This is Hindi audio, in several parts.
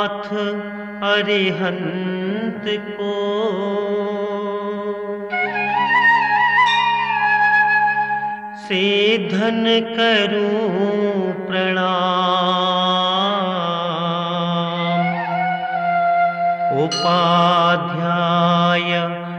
नाथ अरिहंत को सीधन करूं प्रणाम। उपाध्याय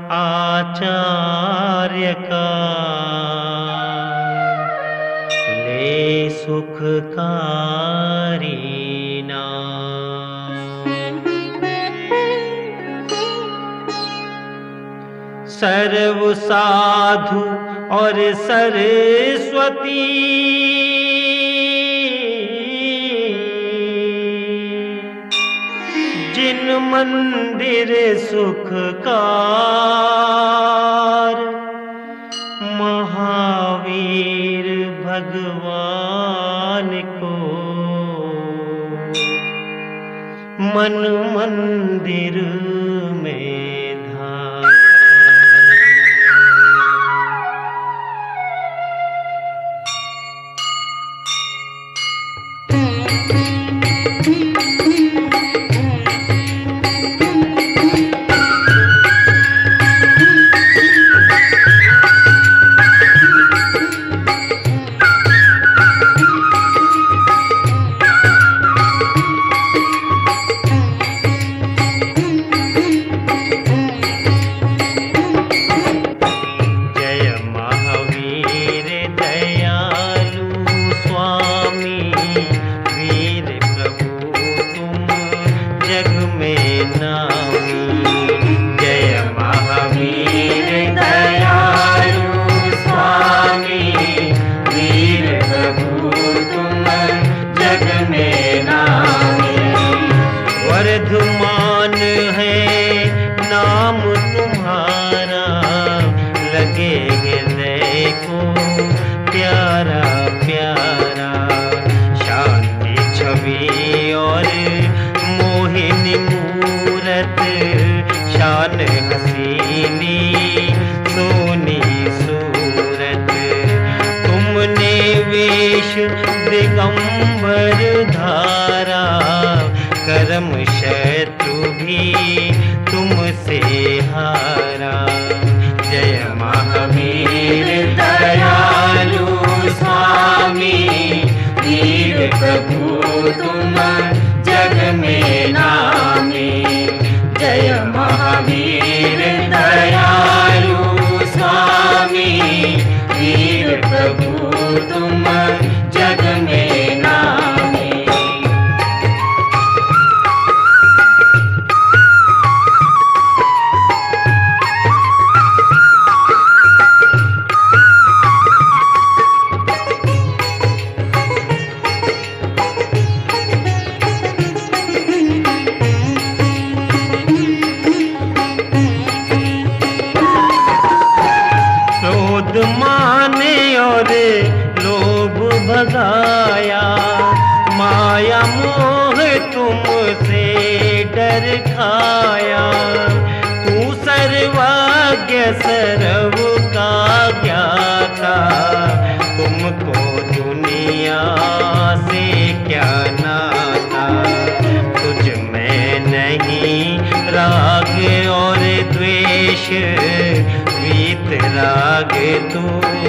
आचार्य का ले सुखकारी नाम। सर्व साधु और सरस्वती जिन मंदिर सुखकार महावीर भगवान को मन मंदिर में धाम। वर्धमान है नाम तुम्हारा, लगे हृदय को प्यारा प्यारा। शांति छवि और मोहिनी मूरत, शान हसीनी सोनी सूरत। तुमने वेश दिगंबर धारा, करम शत्रु भी तुमसे हारा। जय महावीर दयालु स्वामी, वीर प्रभु तुम जग में नामी। जय महावीर दयालु स्वामी, वीर प्रभु तुम जग में नामी। माने और लोभ भगाया, माया मोह तुमसे डर खाया। तू सर्वज्ञ सर्व का ज्ञाता, तुमको दुनिया से क्या नाता। तुझ में नहीं राग और द्वेष, वीत राग तू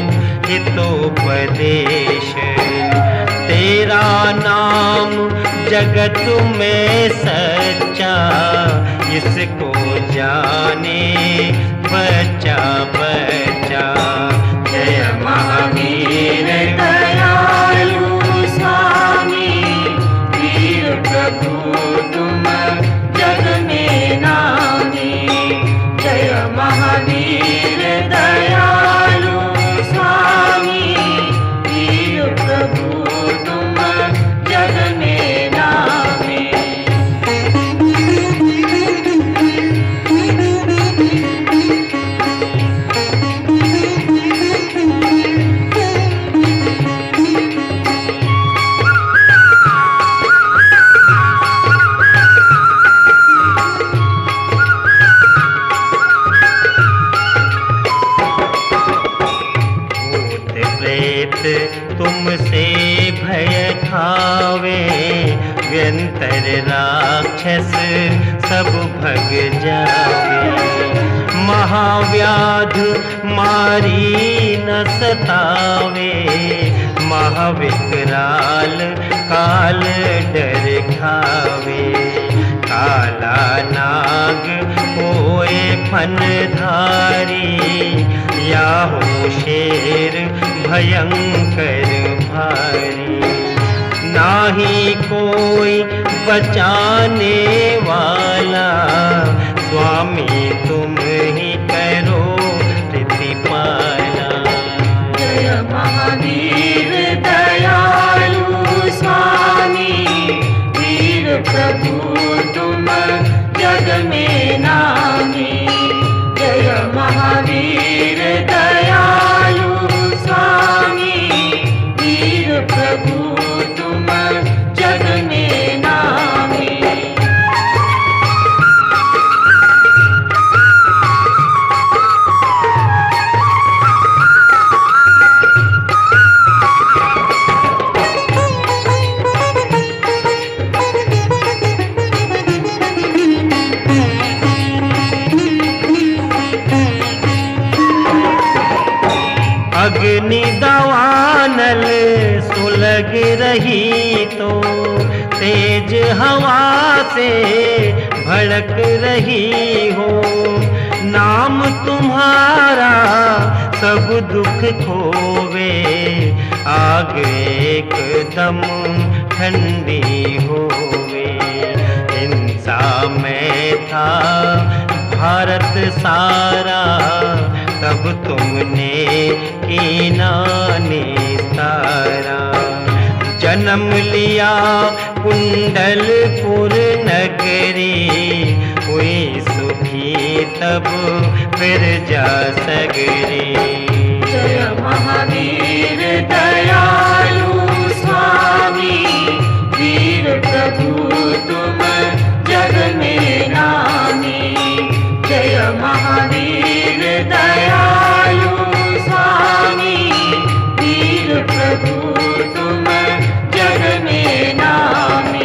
हितोपदेश। तेरा नाम जगत में सच्चा, इसको जाने बच्चा बच्चा। जय महावीर दयालु स्वामी, वीर प्रभु तुम जग में नामी। जय महावीर दयालु स्वामी, वीर प्रभु तुम जग में नामी। राक्षस सब भग जावे। महाव्याध मारी न सतावे, महाविकराल काल डर खावे। काला नाग होए फनधारी, या हो शेर भयंकर भारी। नाही कोई बचाने वाला, स्वामी तुम ही करो प्रतिपाला। जय महावीर दयालु स्वामी, वीर प्रभु तुम जग में नामी। जय महावीर दयालु स्वामी, वीर प्रभु तुम जग में नामी। अग्नि दवानल सुलग रही तो, तेज हवा से भड़क रही हो। नाम तुम्हारा सब दुख खोवे, आग एकदम ठंडी होवे। हिंसा में था भारत सारा, तब तुमने कीना निस्तारा। जन्म लिया कुंडलपुर नगरी, हुई सुखी तब फिर जा सगरी। जय महावीर दयालु स्वामी, वीर प्रभु तुम जग में नामी। जय महावीर दयालु स्वामी, वीर प्रभु तुम जग में नामी।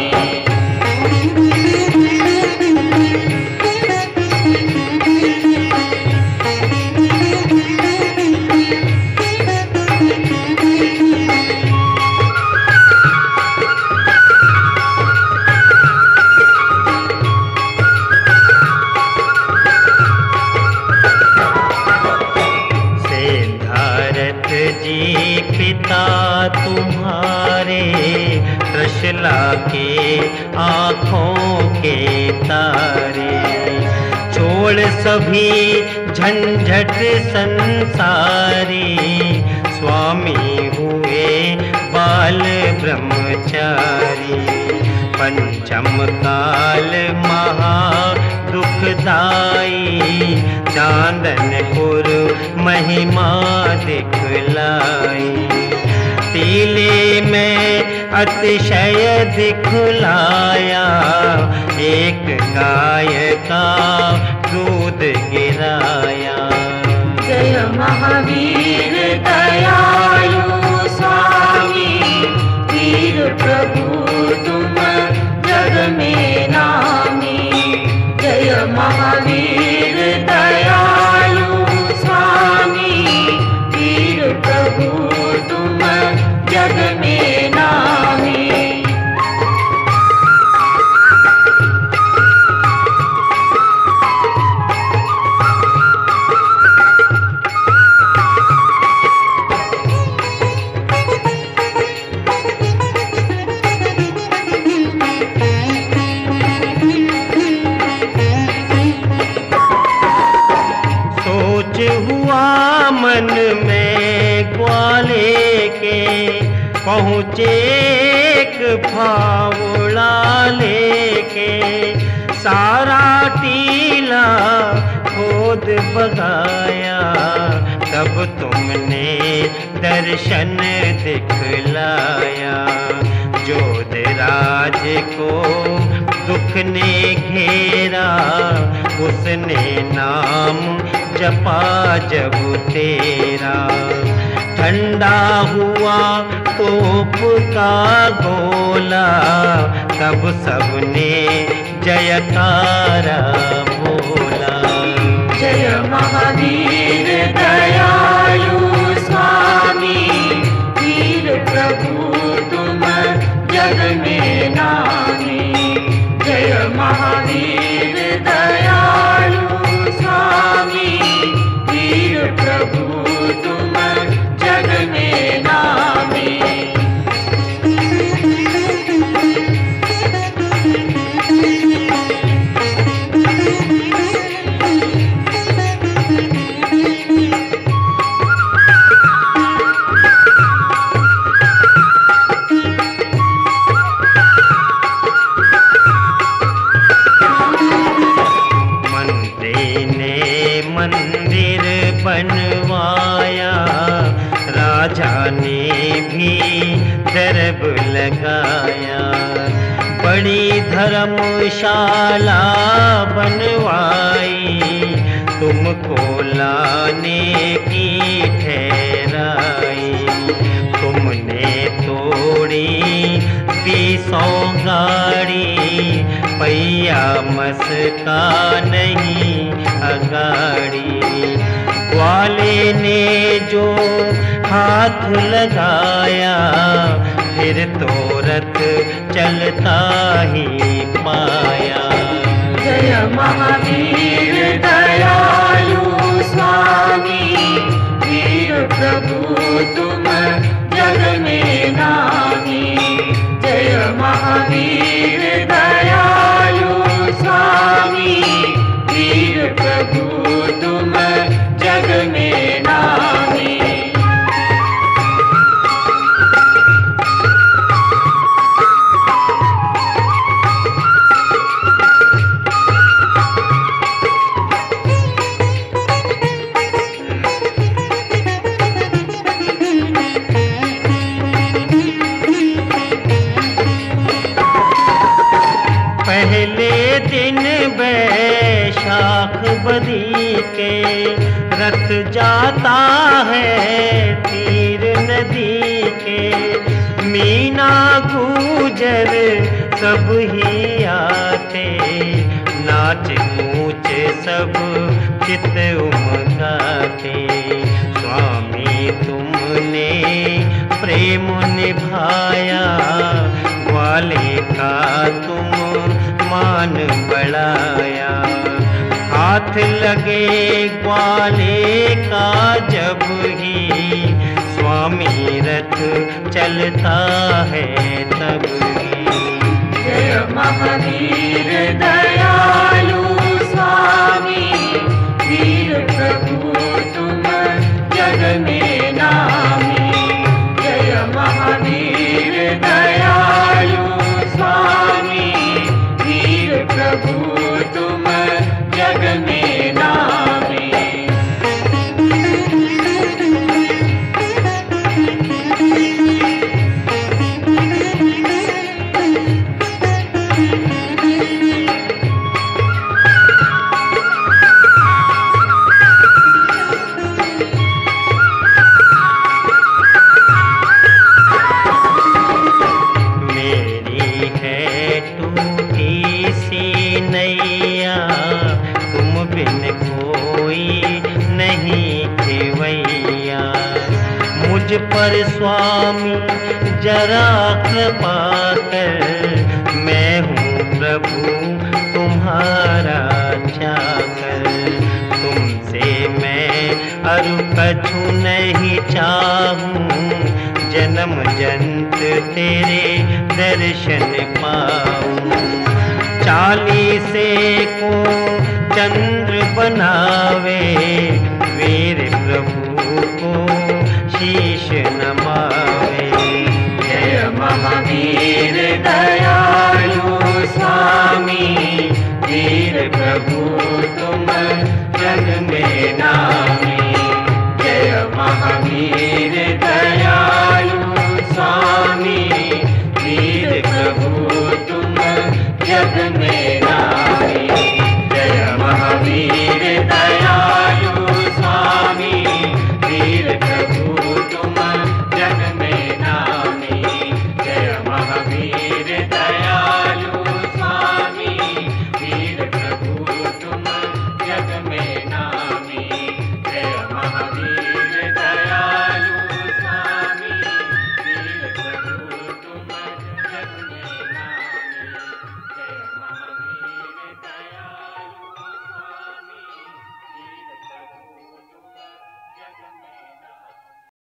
पिता तुम्हारे त्रिशला के आँखों के तारे। छोड़ सभी झंझट संसारी, स्वामी हुए बाल ब्रह्मचारी। पंचम काल महा दुखदाई, चांदनपुर महिमा दिखलाई। तीले में अतिशय दिखलाया, एक गाय का दूध गिराया। जय महावीर दयालु स्वामी, वीर प्रभु तुम जग में नामी। जय महावीर दयालु स्वामी, वीर प्रभु तुम जग में नामी। हुआ मन में ग्वाले के, पहुँचे एक फावड़ा लेके। सारा टीला खोद बगाया, तब तुमने दर्शन दिखलाया। जोधराज को दुख ने घेरा, उसने नाम जपा जब तेरा। ठंडा हुआ तोप का गोला, तब सबने जयकारा बोला। जय महावीर दयालु स्वामी, वीर प्रभु तुम जग में नामी। जय महावीर दयालु स्वामी, वीर प्रभु तुम जग में नामी। मंदिर बनवाया, राजा ने भी दरब लगाया। बड़ी धर्मशाला बनवाई, तुमको लाने की ठहराई। तुमने तोड़ी 200 गाड़ी, पैया मस्का नहीं अगाड़ी। ग्वाले ने जो हाथ लगाया, फिर तो रथ चलता ही पाया। जय महावीर दयालु स्वामी, वीर प्रभु तुम जग में नामी। जय महावीर दयालु स्वामी, वीर प्रभु तुम जग में नामी। पहले दिन बैशाख बदी के, रथ जाता है तीर नदी के। मीना गुजर सब ही आते, नाच कूच सब चित उमगाते। स्वामी तुमने प्रेम निभाया, ग्वाले का तुम मान बढ़ाया। हाथ लगे ग्वाले का जब ही, स्वामी रथ चलता है तब ही। जय महावीर दयालु स्वामी, वीर प्रभु तुम जग में नामी। जय महावीर दयालु स्वामी, वीर प्रभु तुम जग में नामी। मुझ पर स्वामी जरा कृपा कर, मैं हूँ प्रभु तुम्हारा चाकर। तुमसे मैं अरु कछु नहीं चाहूँ, जन्म जन्त तेरे दर्शन पाऊँ। 40 को चंद्र बनावे, वीर प्रभु को शीश नमावे। जय महावीर दयालु स्वामी, वीर प्रभु तुम जग में नामी।